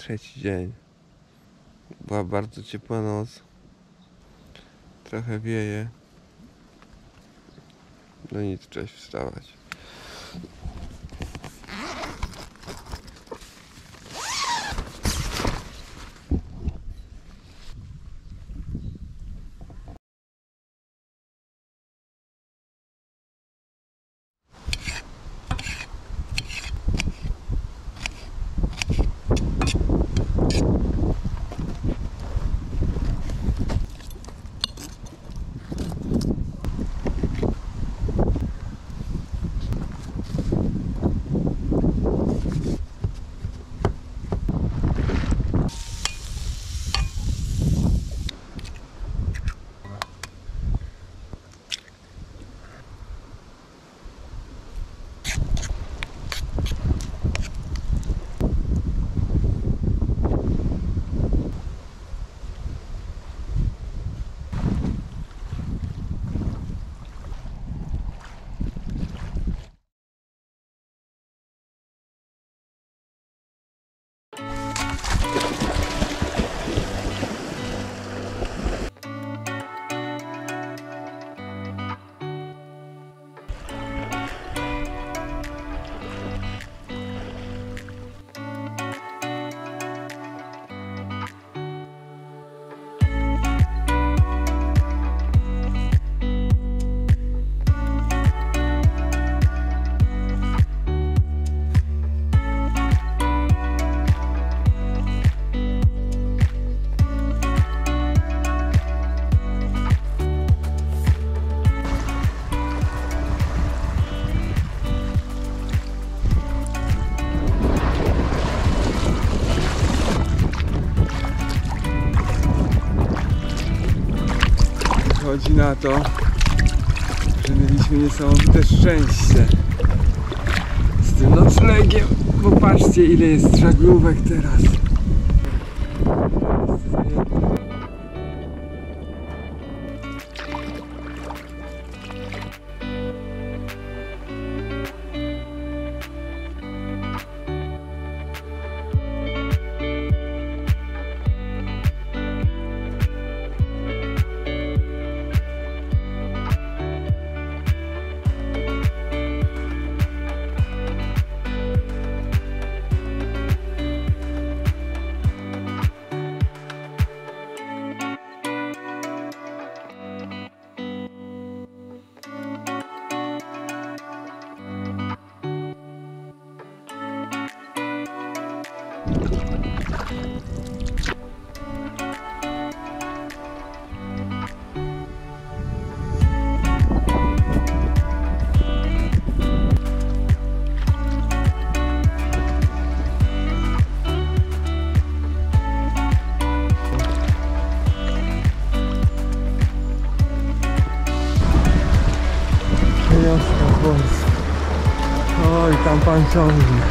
trzeci dzień. Była bardzo ciepła noc. Trochę wieje. No nic, cześć, wstawać. Chodzi na to, że mieliśmy niesamowite szczęście z tym noclegiem, bo patrzcie, ile jest żaglówek teraz. Oj, tam pan ciągnie.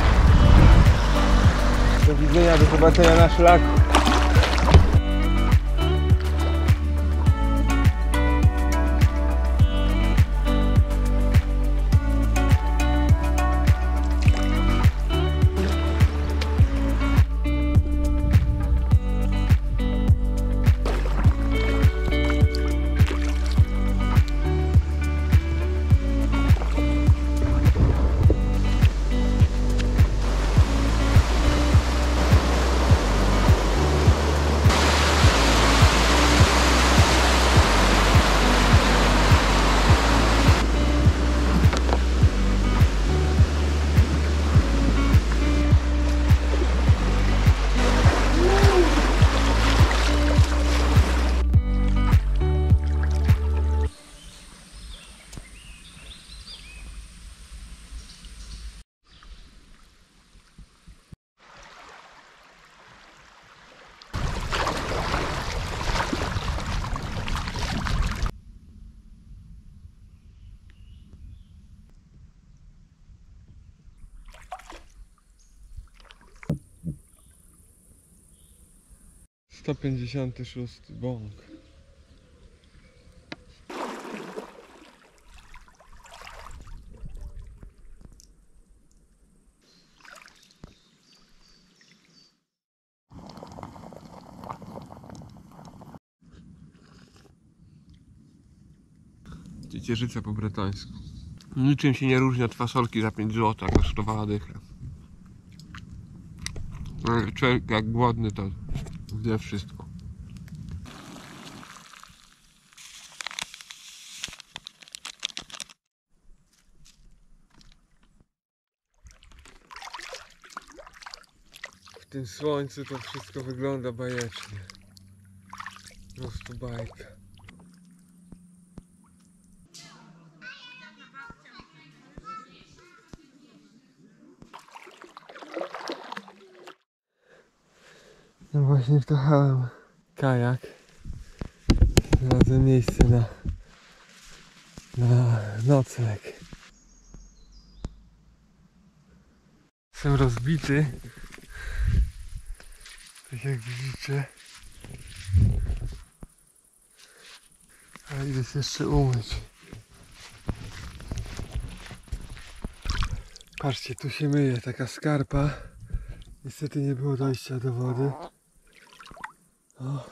Do widzenia, do zobaczenia na szlaku. Sto 156 bąk. Ciecierzyca po bretońsku. Niczym się nie różni od fasolki za 5 zł, a kosztowała dychę. Człowiek jak głodny to wie wszystko. W tym słońcu to wszystko wygląda bajecznie. Po prostu bajka. No właśnie wjechałem kajak. Znalazłem miejsce na nocleg. Jestem rozbity. Tak jak widzicie. Ale idę się jeszcze umyć. Patrzcie, tu się myje taka skarpa. Niestety nie było dojścia do wody. O.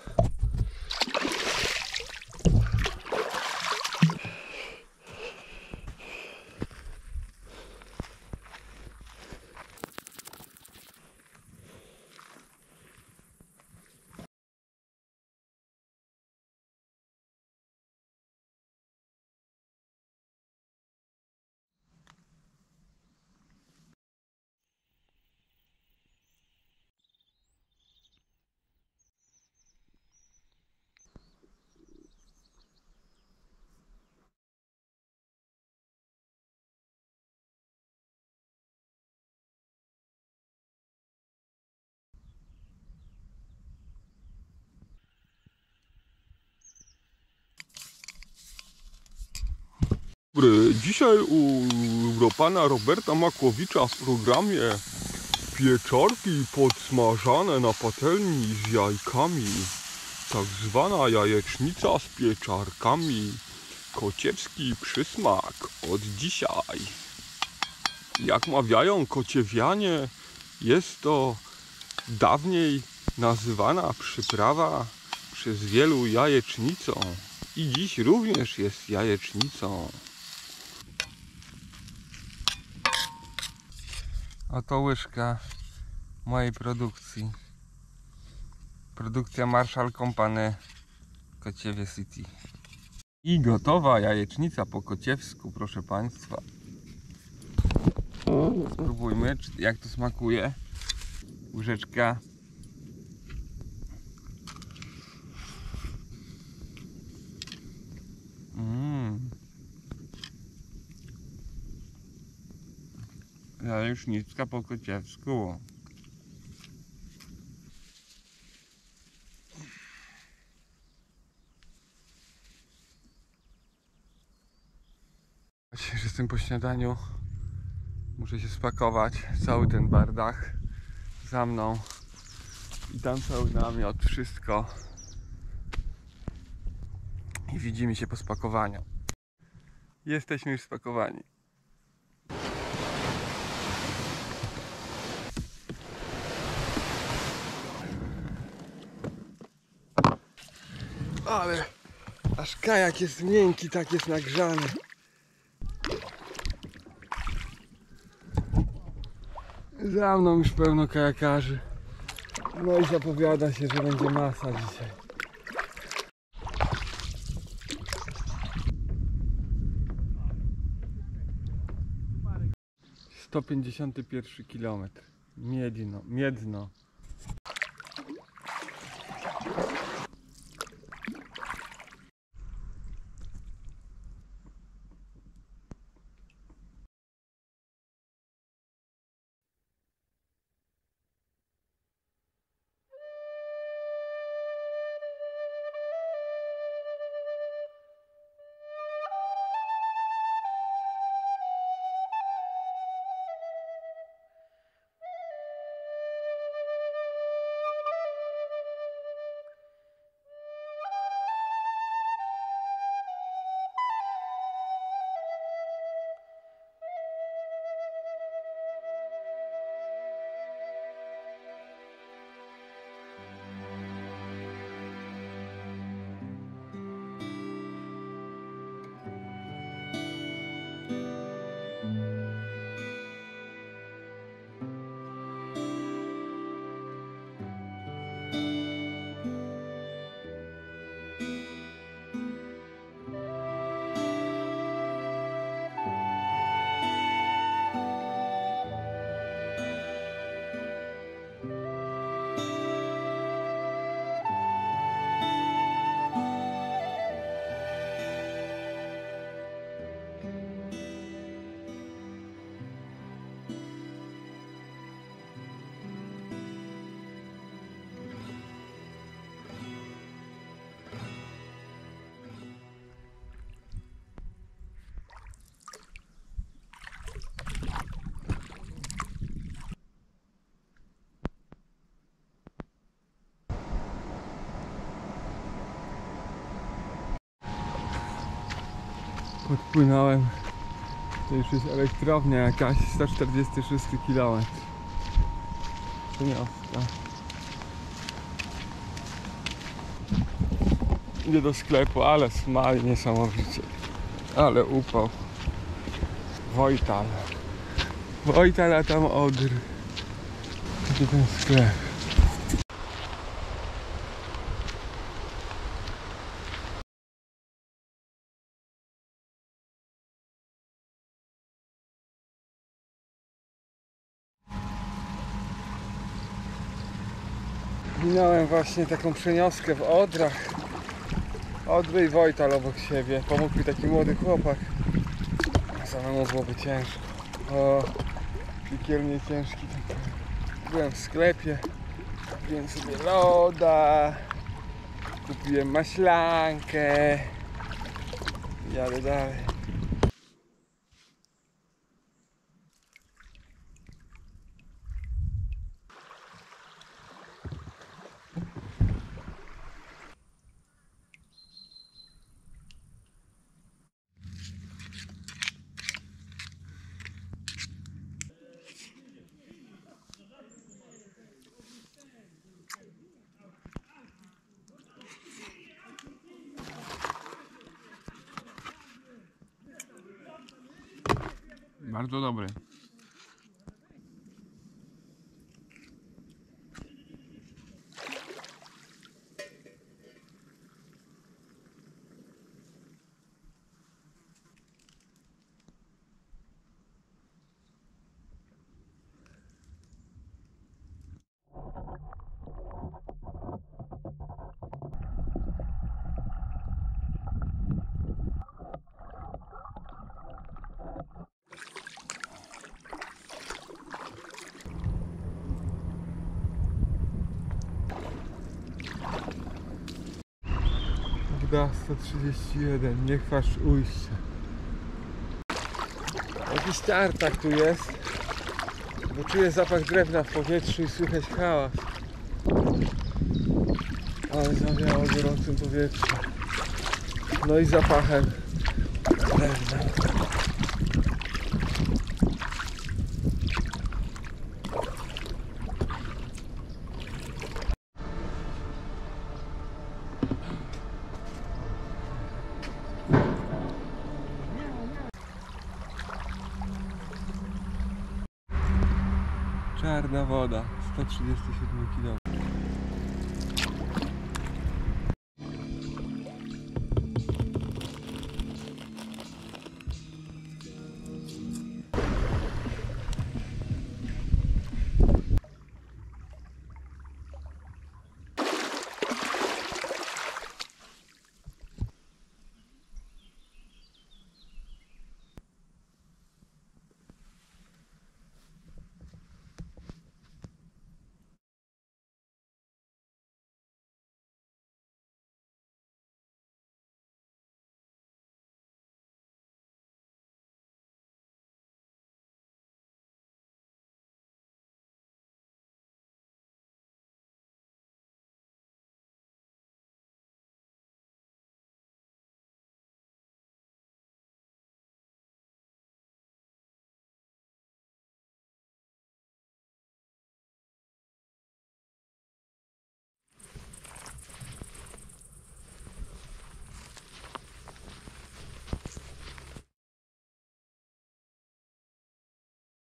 Dobry, dzisiaj u pana Roberta Makłowicza w programie pieczarki podsmażane na patelni z jajkami. Tak zwana jajecznica z pieczarkami. Kociewski przysmak od dzisiaj. Jak mawiają kociewianie, jest to dawniej nazywana przyprawa przez wielu jajecznicą. I dziś również jest jajecznicą. Oto łyżka mojej produkcji. Produkcja Marshall Company Kociewie City. I gotowa jajecznica po kociewsku, proszę Państwa. Spróbujmy, jak to smakuje. Łyżeczka. Jajecznica po kociewsku. Właśnie, że jestem po śniadaniu. Muszę się spakować. Cały ten bardach za mną. I tam cały namiot, wszystko. I widzimy się po spakowaniu. Jesteśmy już spakowani. Ale aż kajak jest miękki, tak jest nagrzany. Za mną już pełno kajakarzy. No i zapowiada się, że będzie masa dzisiaj. 151 kilometr. Miedno. Podpłynąłem. To już jest elektrownia jakaś, 146 km. Przeniostka. Idę do sklepu, ale smali niesamowicie. Ale upał. Wojtal. Wojtal, a tam Odr. Gdzie ten sklep? Minąłem właśnie taką przenioskę w Odrach. Odry i Wojtal obok siebie. Pomógł mi taki młody chłopak. Samemu byłoby ciężko. O, piekielnie ciężki. Byłem w sklepie. Kupiłem sobie loda. Kupiłem maślankę. Jadę dalej. Bardzo dobry. Gda 131, nie chwasz ujście. Jakiś tartak tu jest, bo czuję zapach drewna w powietrzu i słychać hałas. Ale zawiało gorącym powietrzu. No i zapachem drewna. Czarna woda, 137 km.